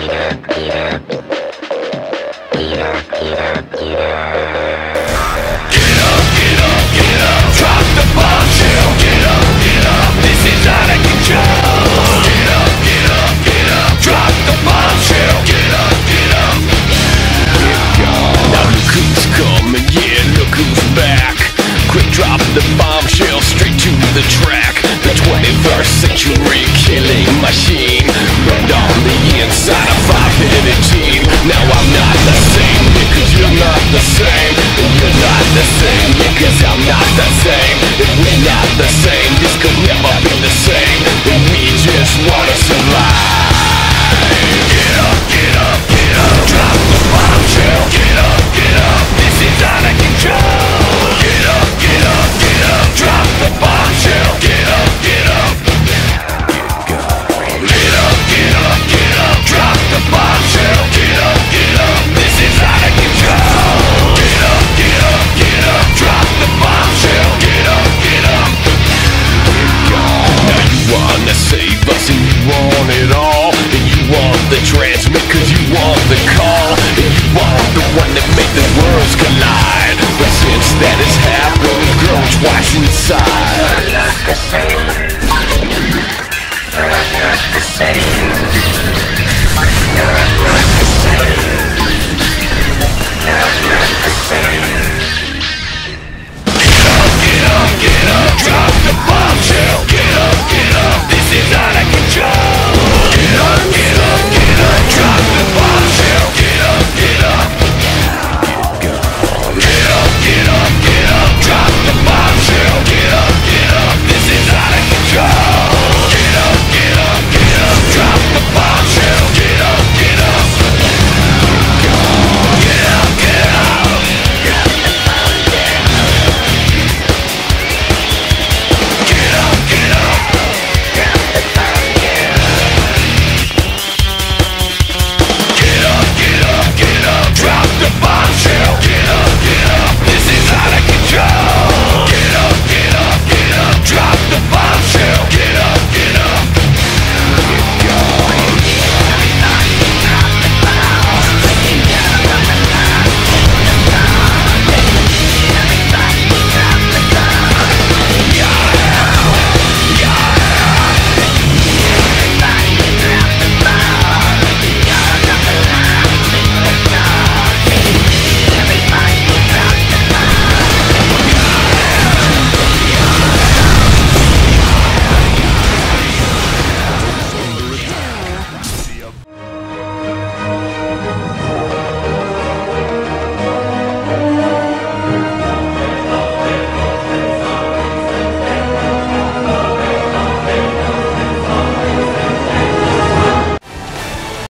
The bombshell straight to the track. The 21st century killing machine burned on the inside a 5-headed teen. Now I'm not the same because you're not the same. And you're not the same because I'm not the same. And we're not the same, this could never be the same. And we just wanna survive. Get up, get up, get up. Drop the bombshell. Get up, get up. This is out of control. Get up, get up, get up. Drop the bombshell. Get up, get up. Get up, get up, get up. Drop the bombshell. Get up, get up. This is out of control. Get up, get up, get up. Drop the bombshell. Get up, get up. Now you wanna save us and you want it all. And you want the transmit cause you want the call. And you want the one that make the worlds collide. But since that has happened, we've grown twice inside. You're not the same. You're not the same.